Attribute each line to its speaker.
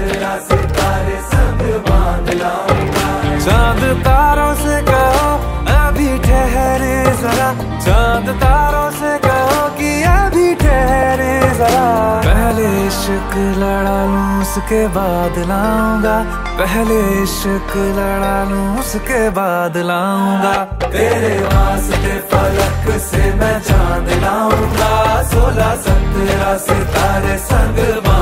Speaker 1: 17 सितारे संग बांध लाऊंगा।
Speaker 2: चांद तारों से कहो अभी ठहरे जरा, चांद तारों से कहो कि अभी ठहरे जरा। पहले इश्क लड़ा लूं उसके बाद लाऊंगा, पहले इश्क लड़ा लूं उसके बाद लाऊंगा।
Speaker 1: तेरे वास्ते फलक से मैं चांद लाऊंगा, 16 17 सितारे संग